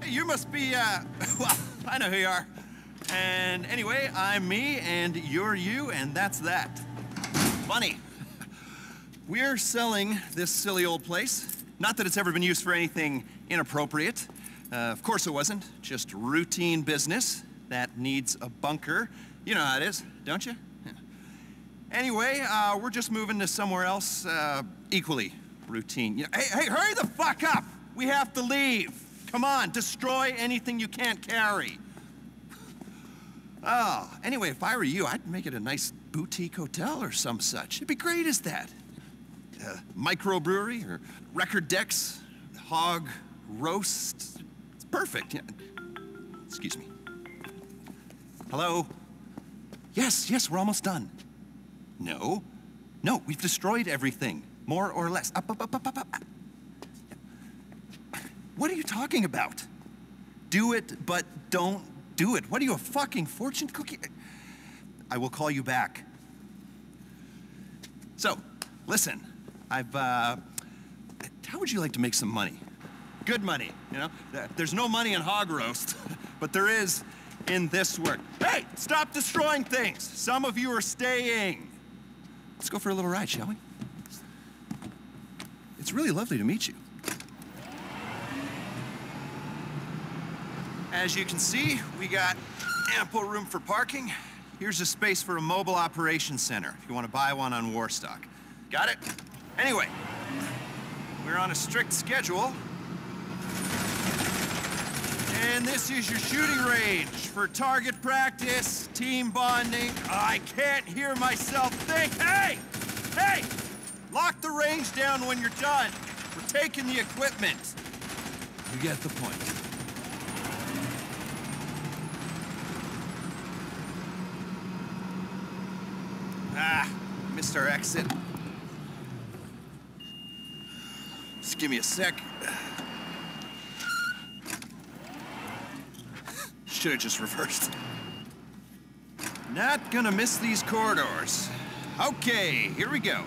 You must be, well, I know who you are. And anyway, I'm me, and you're you, and that's that. Funny. We're selling this silly old place. Not that it's ever been used for anything inappropriate. Of course it wasn't. Just routine business that needs a bunker. You know how it is, don't you? Yeah. Anyway, we're just moving to somewhere else, equally routine. Hey, hurry the fuck up! We have to leave. Come on, destroy anything you can't carry. Oh, anyway, if I were you, I'd make it a nice boutique hotel or some such. It'd be great as that. Microbrewery or record decks, hog roast. It's perfect. Yeah. Excuse me. Hello? Yes, we're almost done. No, we've destroyed everything. More or less. Up. What are you talking about? Do it, but don't do it. What are you, a fucking fortune cookie? I will call you back. So, listen, how would you like to make some money? Good money, you know? There's no money in hog roast, but there is in this work. Hey, stop destroying things. Some of you are staying. Let's go for a little ride, shall we? It's really lovely to meet you. As you can see, we got ample room for parking. Here's a space for a mobile operations center, if you want to buy one on Warstock. Got it? Anyway, we're on a strict schedule. And this is your shooting range for target practice, team bonding. I can't hear myself think. Hey! Lock the range down when you're done. We're taking the equipment. You get the point. Missed our exit. Just give me a sec. Should have just reversed. Not gonna miss these corridors. Okay, here we go.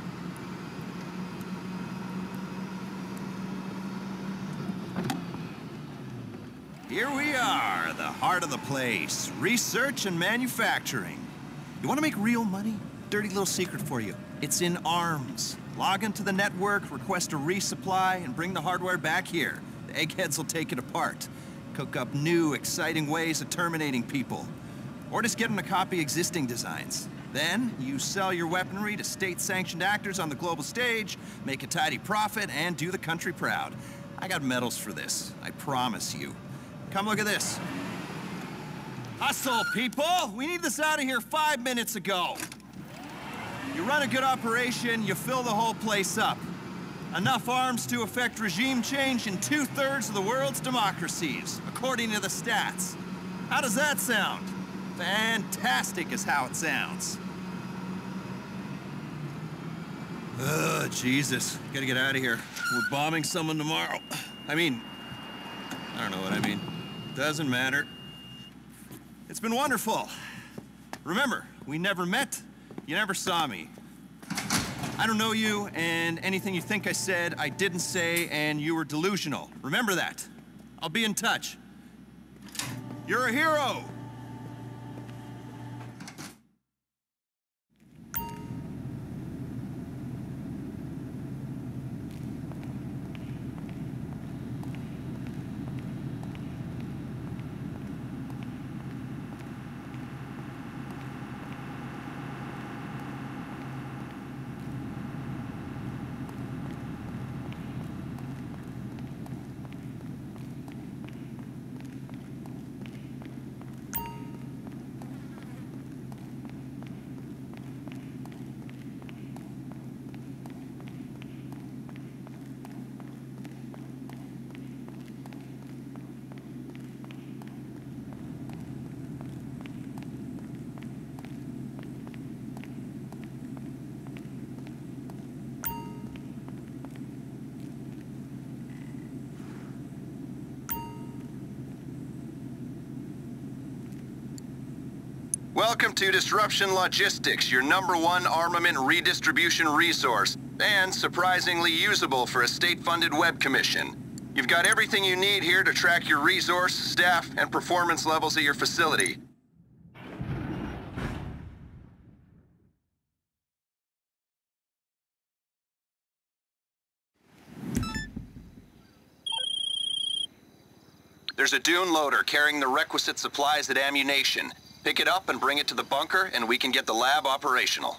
Here we are, the heart of the place. Research and manufacturing. You want to make real money? Dirty little secret for you. It's in arms. Log into the network, request a resupply, and bring the hardware back here. The eggheads will take it apart. Cook up new, exciting ways of terminating people. Or just get them to copy existing designs. Then, you sell your weaponry to state-sanctioned actors on the global stage, make a tidy profit, and do the country proud. I got medals for this, I promise you. Come look at this. Hustle, people! We need this out of here 5 minutes ago. You run a good operation, you fill the whole place up. Enough arms to effect regime change in 2/3 of the world's democracies, according to the stats. How does that sound? Fantastic is how it sounds. Ugh, Jesus. Gotta get out of here. We're bombing someone tomorrow. I don't know what I mean. Doesn't matter. It's been wonderful. Remember, we never met, you never saw me. I don't know you, and anything you think I said, I didn't say, and you were delusional. Remember that. I'll be in touch. You're a hero! Welcome to Disruption Logistics, your #1 armament redistribution resource, and surprisingly usable for a state-funded web commission. You've got everything you need here to track your resource, staff, and performance levels at your facility. There's a dune loader carrying the requisite supplies and ammunition. Pick it up and bring it to the bunker, and we can get the lab operational.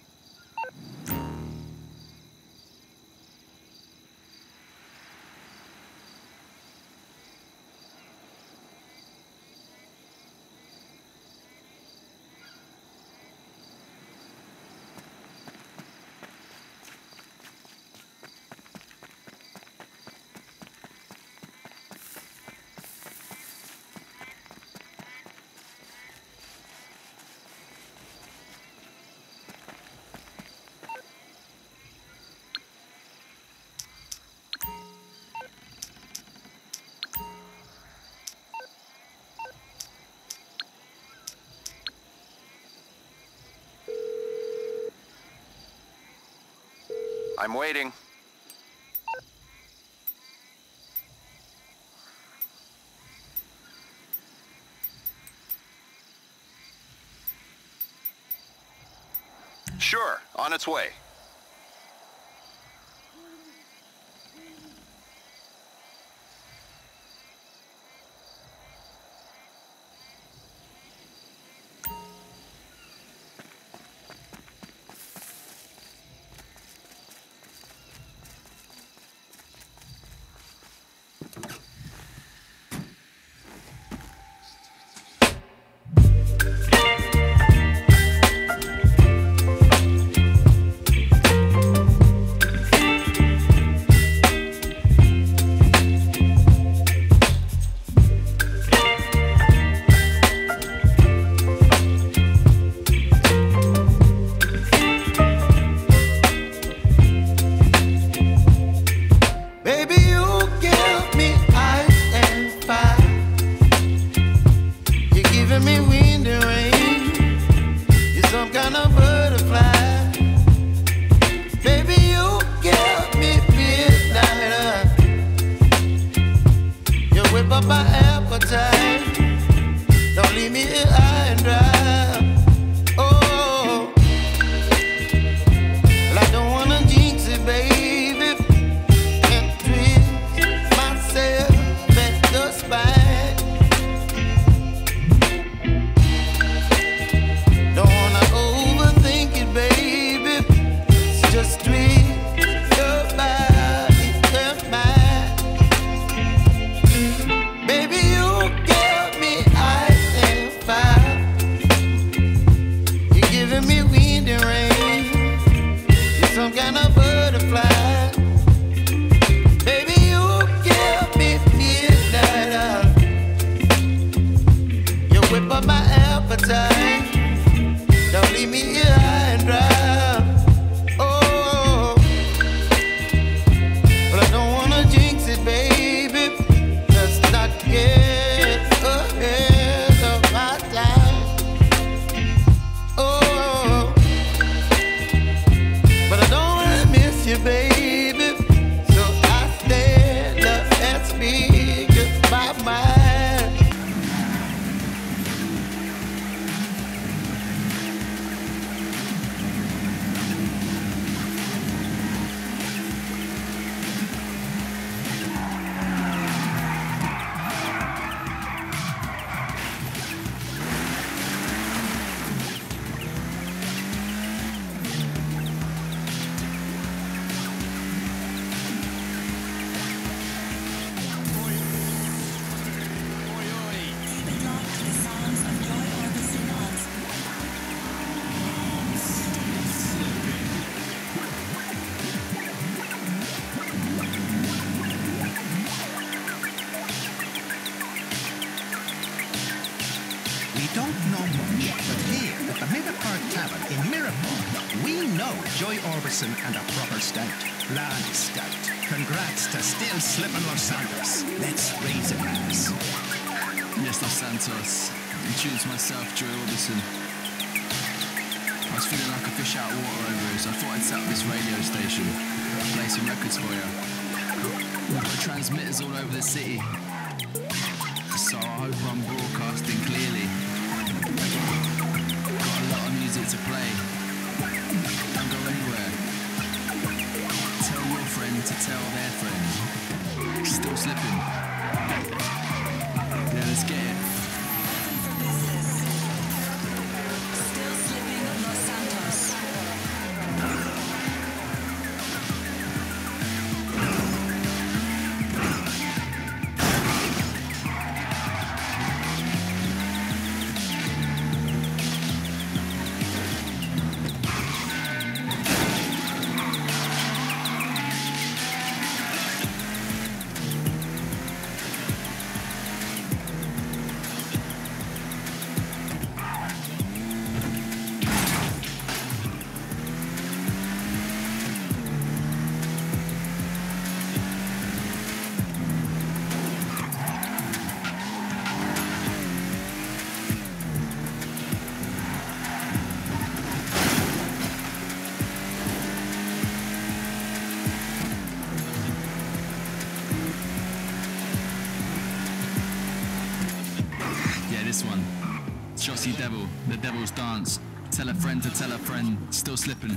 I'm waiting. Sure, on its way. We don't know much, but here at the Middelburg Tavern in Miramar, we know Joy Orbison and a proper stout. Blarney Stout. Congrats to still slipping Los Santos. Let's raise a glass. Yes, Los Santos. Introduce myself, Joy Orbison. I was feeling like a fish out of water over here, so I thought I'd set up this radio station. Play some records for you. We've got transmitters all over the city, so I hope I'm broadcasting clearly. Got a lot of music to play. Don't go anywhere. Tell your friend to tell their friend. Still slipping. Yeah, let's get it. Still slipping at Los Santos. This one. Jossie Devil, The Devil's Dance. Tell a friend to tell a friend. Still slipping.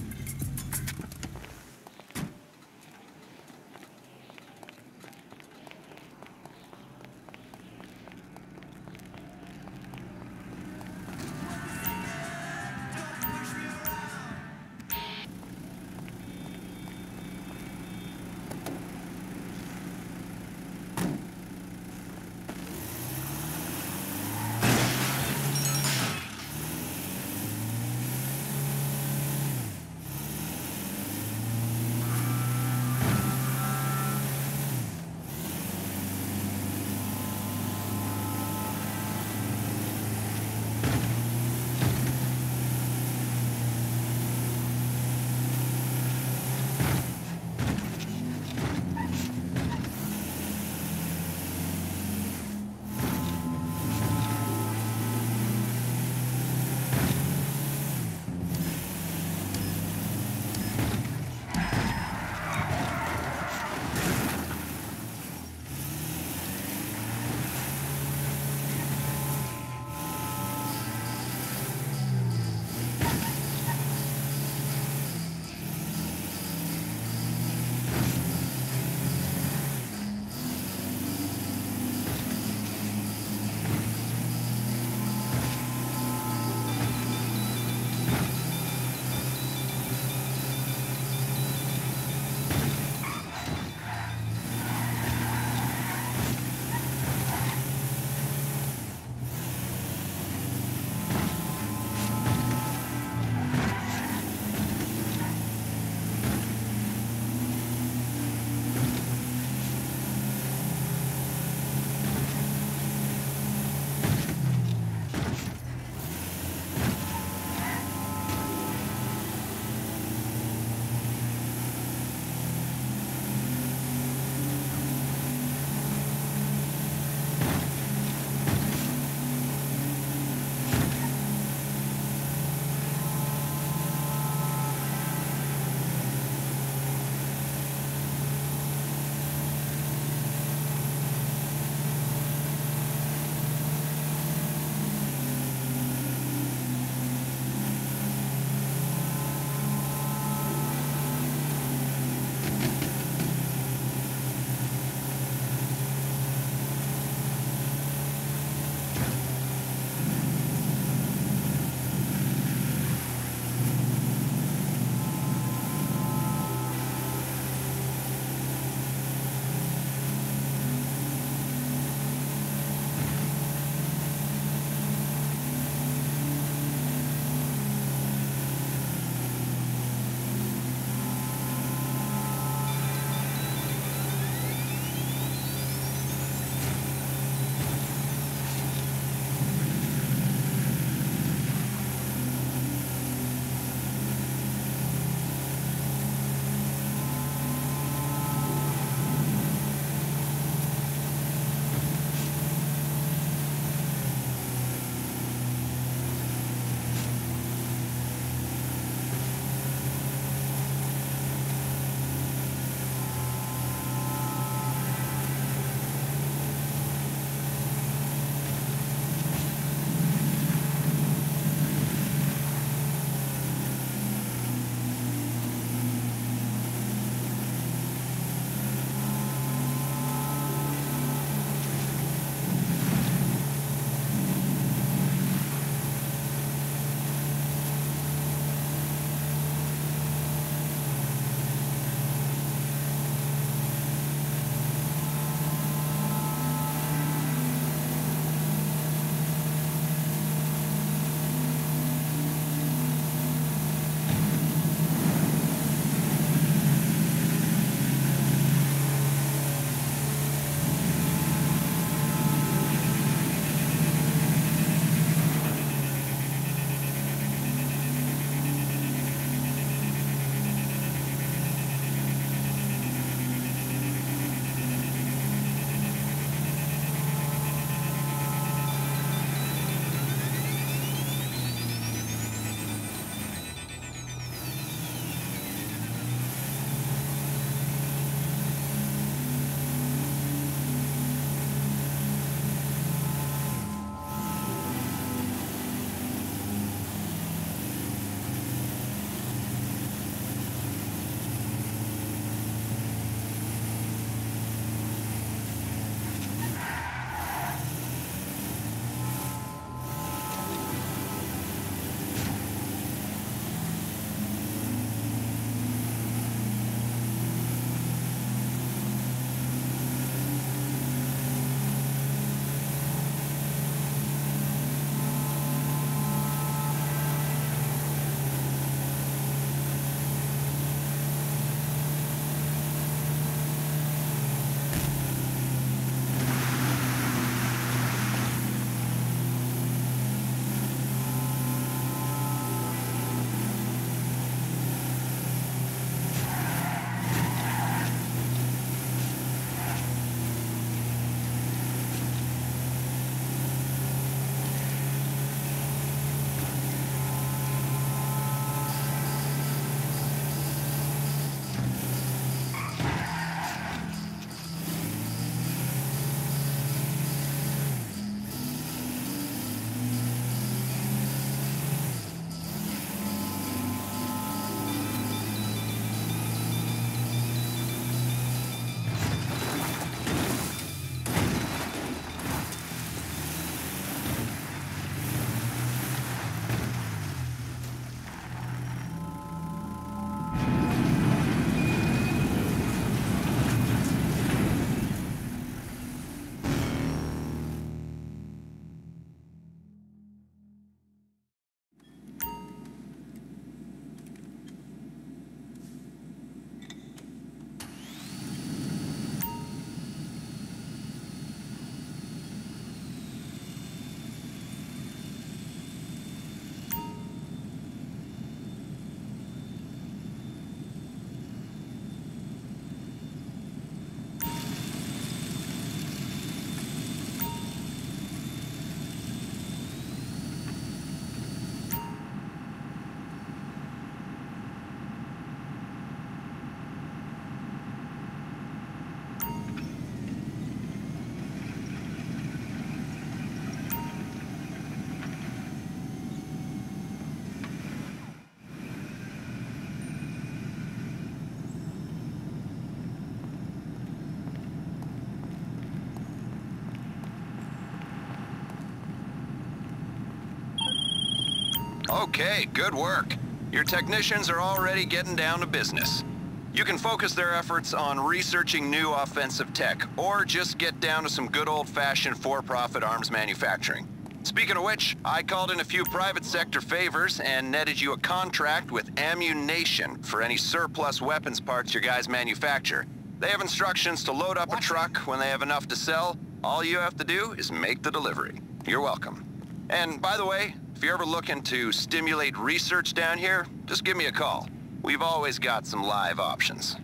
Okay, good work. Your technicians are already getting down to business. You can focus their efforts on researching new offensive tech, or just get down to some good old-fashioned for-profit arms manufacturing. Speaking of which, I called in a few private sector favors and netted you a contract with Ammu-Nation for any surplus weapons parts your guys manufacture. They have instructions to load up a truck when they have enough to sell. All you have to do is make the delivery. You're welcome. And by the way, if you're ever looking to stimulate research down here, just give me a call. We've always got some live options.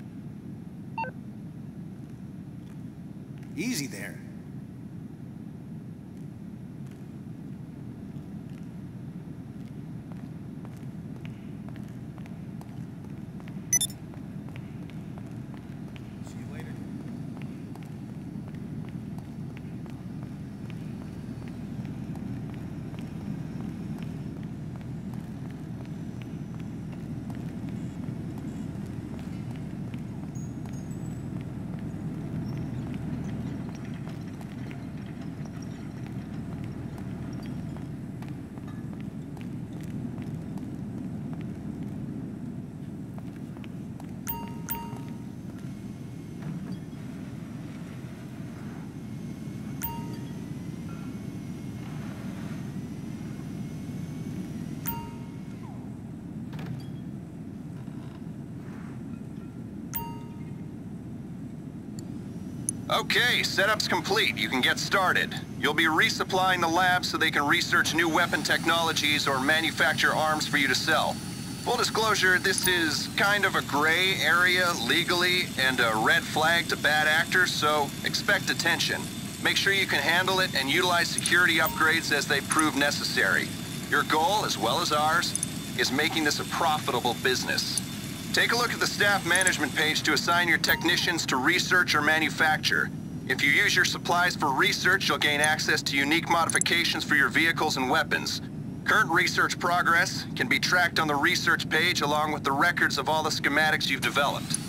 Easy there. See you later. Okay, setup's complete. You can get started. You'll be resupplying the lab so they can research new weapon technologies or manufacture arms for you to sell. Full disclosure, this is kind of a gray area legally and a red flag to bad actors, so expect attention. Make sure you can handle it and utilize security upgrades as they prove necessary. Your goal, as well as ours, is making this a profitable business. Take a look at the staff management page to assign your technicians to research or manufacture. If you use your supplies for research, you'll gain access to unique modifications for your vehicles and weapons. Current research progress can be tracked on the research page along with the records of all the schematics you've developed.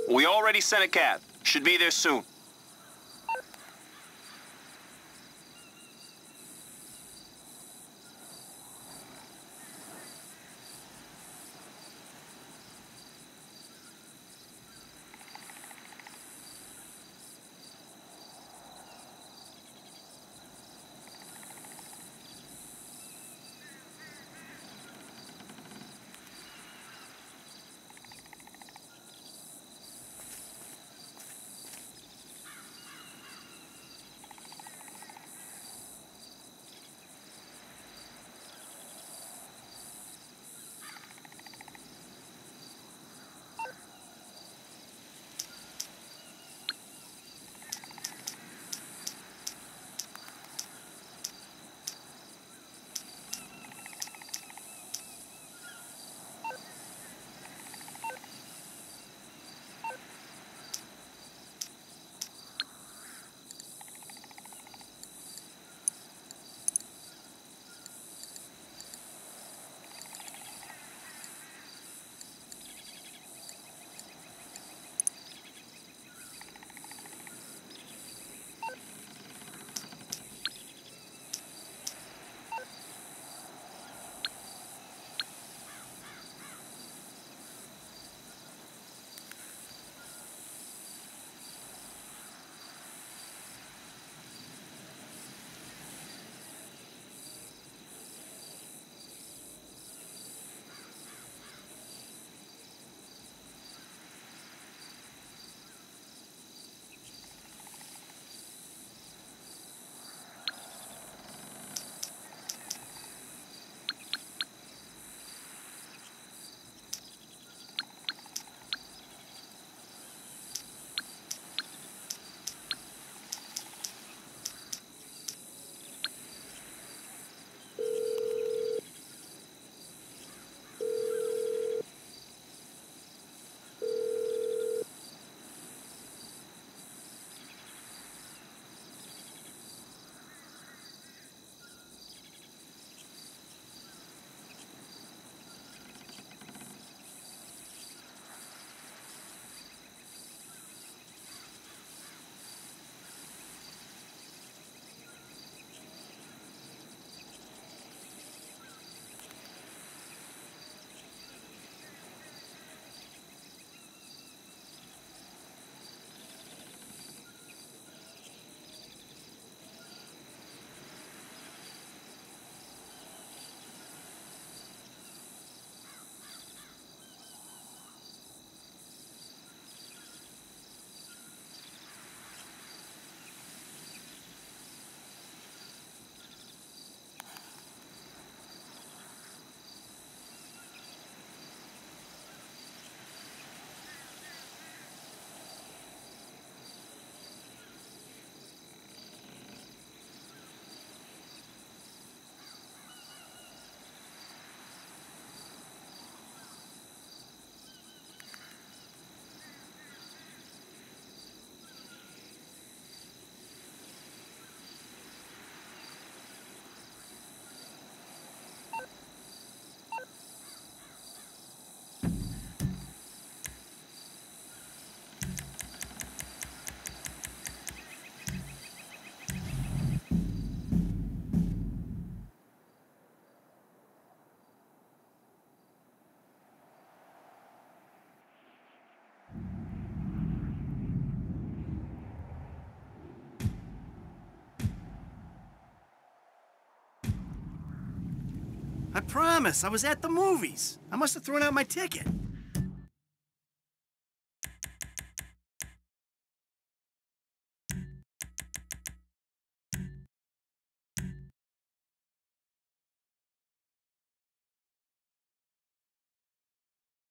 We already sent a cab. Should be there soon. I promise, I was at the movies. I must have thrown out my ticket.